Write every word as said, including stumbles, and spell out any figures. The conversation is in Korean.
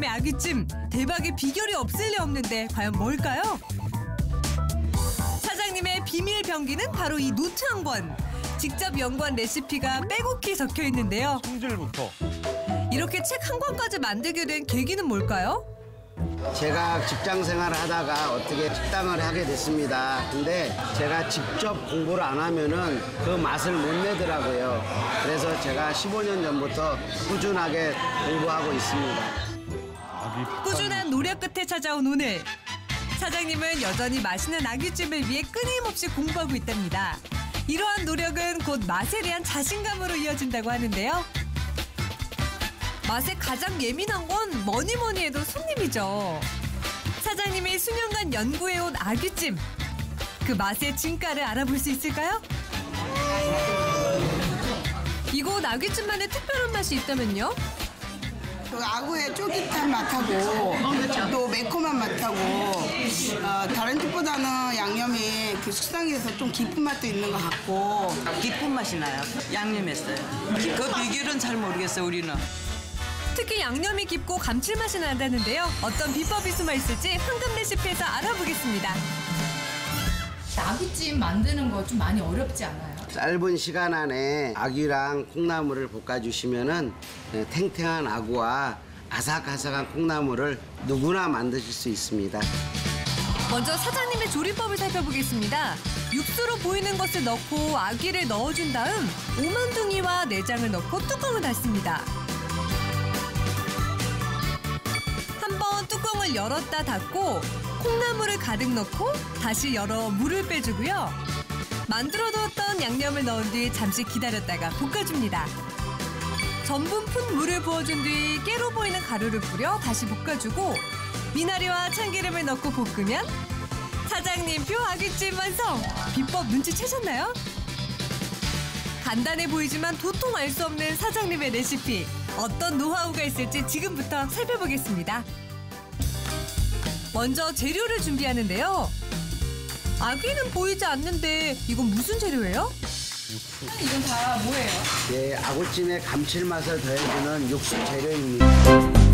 사장님의 아귀찜, 대박의 비결이 없을 리 없는데 과연 뭘까요? 사장님의 비밀 병기는 바로 이 노트 한 권. 직접 연구한 레시피가 빼곡히 적혀 있는데요. 손질부터. 이렇게 책 한 권까지 만들게 된 계기는 뭘까요? 제가 직장 생활을 하다가 어떻게 식당을 하게 됐습니다. 근데 제가 직접 공부를 안 하면은 그 맛을 못 내더라고요. 그래서 제가 십오 년 전부터 꾸준하게 공부하고 있습니다. 꾸준한 노력 끝에 찾아온 오늘. 사장님은 여전히 맛있는 아귀찜을 위해 끊임없이 공부하고 있답니다. 이러한 노력은 곧 맛에 대한 자신감으로 이어진다고 하는데요. 맛에 가장 예민한 건 뭐니 뭐니 해도 손님이죠. 사장님이 수년간 연구해온 아귀찜. 그 맛의 진가를 알아볼 수 있을까요? 이곳 아귀찜만의 특별한 맛이 있다면요? 그 아구의 쫄깃한 맛하고 또 매콤한 맛하고 어, 다른 집보다는 양념이 그 숙성해서 좀 깊은 맛도 있는 것 같고 깊은 맛이 나요. 양념했어요. 그 비결은 잘 모르겠어요, 우리는. 특히 양념이 깊고 감칠맛이 난다는데요. 어떤 비법이 숨어 있을지 황금 레시피에서 알아보겠습니다. 아귀찜 만드는 거 좀 많이 어렵지 않아요? 짧은 시간 안에 아귀랑 콩나물을 볶아주시면은 탱탱한 아구와 아삭아삭한 콩나물을 누구나 만드실 수 있습니다. 먼저 사장님의 조리법을 살펴보겠습니다. 육수로 보이는 것을 넣고 아귀를 넣어준 다음 오만둥이와 내장을 넣고 뚜껑을 닫습니다. 한번 뚜껑을 열었다 닫고 콩나물을 가득 넣고 다시 열어 물을 빼주고요. 만들어두었던 양념을 넣은 뒤 잠시 기다렸다가 볶아줍니다. 전분 푼 물을 부어준 뒤 깨로 보이는 가루를 뿌려 다시 볶아주고 미나리와 참기름을 넣고 볶으면 사장님표 아귀찜 완성! 비법 눈치채셨나요? 간단해 보이지만 도통 알 수 없는 사장님의 레시피. 어떤 노하우가 있을지 지금부터 살펴보겠습니다. 먼저 재료를 준비하는데요. 아귀는 보이지 않는데 이건 무슨 재료예요? 이건 다 뭐예요? 예, 아구찜의 감칠맛을 더해주는 육수 재료입니다.